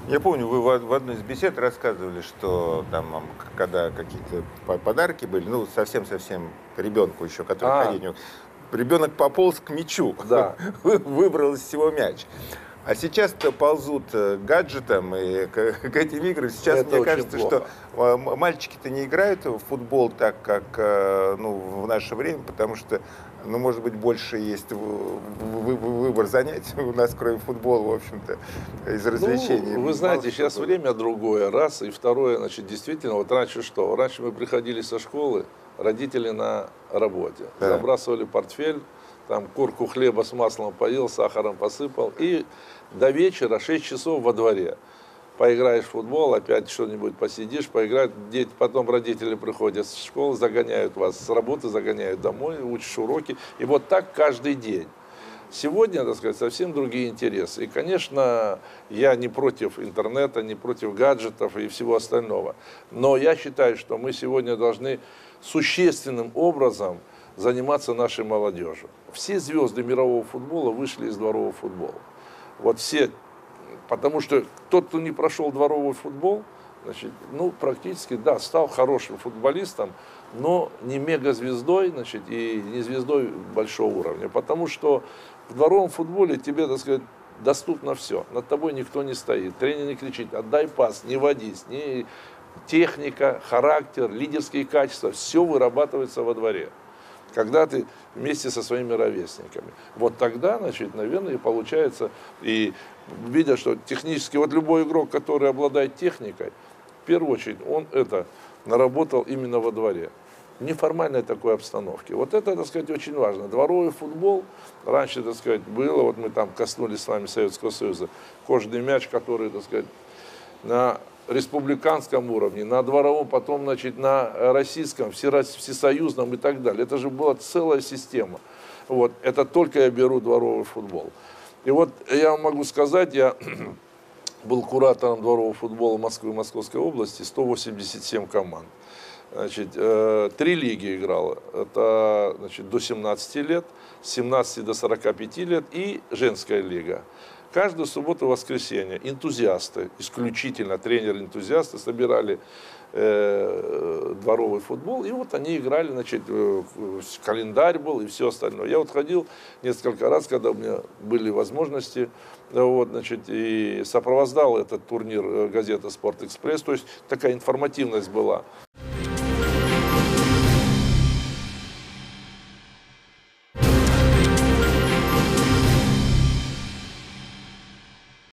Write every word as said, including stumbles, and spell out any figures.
Я помню, вы в в одной из бесед рассказывали, что там вам, к когда какие-то по подарки были, ну, совсем-совсем ребенку еще, который А. ходить не мог, ребенок пополз к мячу, Да. вы выбрал из всего мяч. А сейчас-то ползут к гаджетам и к к этим играм. Сейчас, Это мне очень кажется, что плохо. а, м мальчики-то не играют в футбол так, как, э, ну, в наше время, потому что, ну, может быть, больше есть в вы вы выбор занятий у нас, кроме футбола, в общем-то, из развлечений Ну, вы мало знаете, что щас было. время другое, раз. И второе, значит, действительно, вот раньше что? Раньше мы приходили со школы, родители на работе, Да. забрасывали портфель, там корку хлеба с маслом поел, сахаром посыпал, и до вечера шесть часов во дворе. Поиграешь в футбол, опять что-нибудь посидишь, поиграешь, дети, потом родители приходят с школы, загоняют вас с работы, загоняют домой, учишь уроки. И вот так каждый день. Сегодня, так сказать, совсем другие интересы. И, конечно, я не против интернета, не против гаджетов и всего остального. Но я считаю, что мы сегодня должны существенным образом заниматься нашей молодежью. Все звезды мирового футбола вышли из дворового футбола. Вот все. Потому что тот, кто не прошел дворовый футбол, значит, ну, практически, да, стал хорошим футболистом, но не мегазвездой, значит, и не звездой большого уровня. Потому что в дворовом футболе тебе, так сказать, доступно все. Над тобой никто не стоит. Тренер не кричит: отдай пас, не водись. Не... Техника, характер, лидерские качества, все вырабатывается во дворе, когда ты вместе со своими ровесниками. Вот тогда, значит, наверное, и получается, и видя, что технически, вот любой игрок, который обладает техникой, в первую очередь, он это наработал именно во дворе, в неформальной такой обстановке. Вот это, так сказать, очень важно. Дворовый футбол, раньше, так сказать, было, вот мы там коснулись с вами Советского Союза, кожаный мяч, который, так сказать, на республиканском уровне, на дворовом, потом, значит, на российском, всесоюзном и так далее. Это же была целая система. Вот. Это только я беру дворовый футбол. И вот я вам могу сказать, я был куратором дворового футбола Москвы и Московской области, сто восемьдесят семь команд. Значит, э, три лиги играло. Это, значит, до семнадцати лет, с семнадцати до сорока пяти лет и женская лига. Каждую субботу и воскресенье энтузиасты, исключительно тренеры-энтузиасты, собирали э, дворовый футбол, и вот они играли, значит, э, календарь был и все остальное. Я вот ходил несколько раз, когда у меня были возможности, вот, значит, и сопровождал этот турнир газета «Спорт Экспресс», то есть такая информативность была.